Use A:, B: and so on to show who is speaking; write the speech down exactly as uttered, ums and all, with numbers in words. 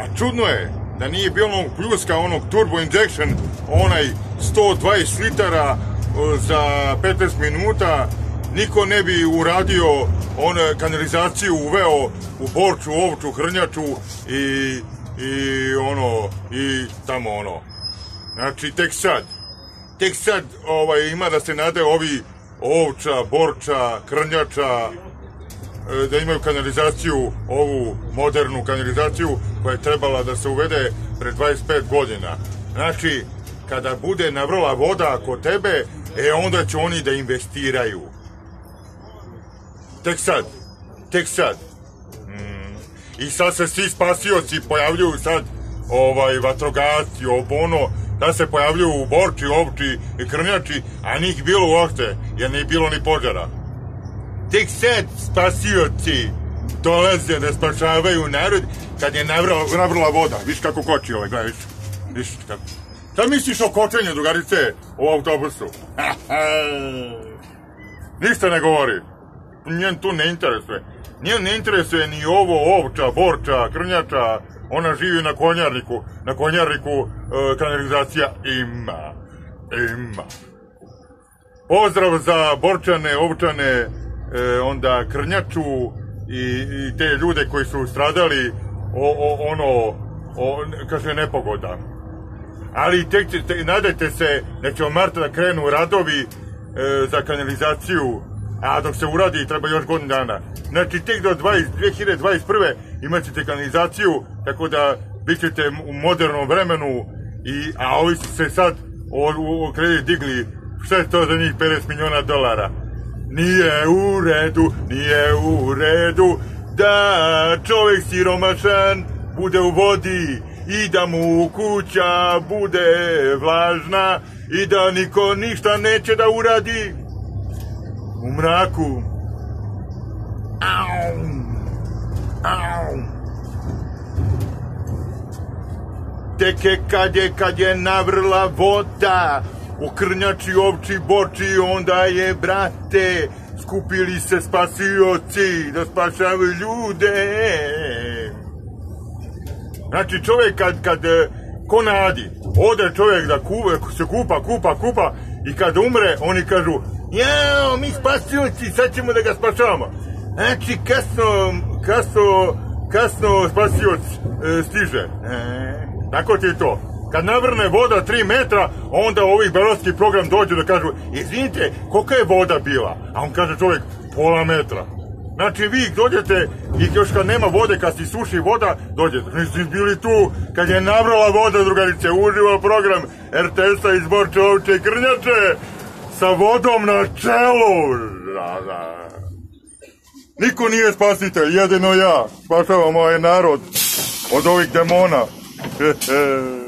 A: A čudno je da nije bilo onog pljuska, onog turbo injection, onaj sto dvadeset litara za petnaest minuta, niko ne bi uradio on kanalizaciju uveo u Borču, Ovču, Hrnjaču i, i ono, i tamo ono. Znači, tek sad, tek sad ovaj, ima da se nade ovi Ovča, Borča, Krnjača, da imaju kanalizaciju, ovu modernu kanalizaciju koja je trebala da se uvede pre dvadeset pet godina. Znači, kada bude navrla voda kod tebe, e onda će oni da investiraju. Tek sad, tek sad. Mm. I sad se svi spasioci pojavljuju sad, ovaj, vatrogasci, obono, da se pojavljuju u Borči, Ovči i Krnjači, a njih bilo uopšte, jer nije bilo ni požara. Tek sad spasioci dolaze da spašavaju narod kad je navrla, navrla voda. Viš kako koči ovaj, gledaj, viš, viš kako. Šta misliš o kočenju, drugarice, u autobusu? Ništa ne govori. Njen tu ne interesuje. Njen ne interesuje ni ovo, Ovča, Borča, Krnjača, ona živi na Konjarniku. Na Konjarniku e, kanalizacija ima. Ima. Pozdrav za Borčane, Ovčane, e, onda Krnjaču i, i te ljude koji su stradali o, o, ono, o, kaže, nepogoda. Ali tek, te, nadajte se da će od marta da krenu radovi e, za kanalizaciju, a dok se uradi treba još godinu dana. Znači tek do dve hiljade dvadeset prve imat ćete kanalizaciju, tako da bit ćete u modernom vremenu, i, a ovi su se sad o, o kredit digli, šta je to za njih pedeset miliona dolara. Nije u redu, nije u redu da čovjek siromašan bude u vodi i da mu kuća bude vlažna i da niko ništa neće da uradi u mraku. Au, au. Teke kad je, kad je navrla voda u Krnjači, Ovči, Borči, onda je, brate, skupili se spasioci da spašavaju ljude. Znači čovjek kad, kad ko nadi, ode čovjek da kupa, se kupa, kupa, kupa, i kad umre, oni kažu, jao, mi spasioci, sad ćemo da ga spašavamo. Znači, kasno, kasno, kasno spasioc e, stiže. E, tako ti je to. Kad navrne voda tri metra, onda ovi beogradski program dođe da kažu, izvinite, kolika je voda bila? A on kaže čovjek, pola metra. Znači vi dođete i još kad nema vode, kad si suši voda, dođete. Nisi bili tu kad je navrala voda, drugarice, uživo program er te es-a iz Borče, Ovče i Krnjače sa vodom na čelu. Niko nije spasitelj, jedino ja. Spašavam ovaj narod od ovih demona.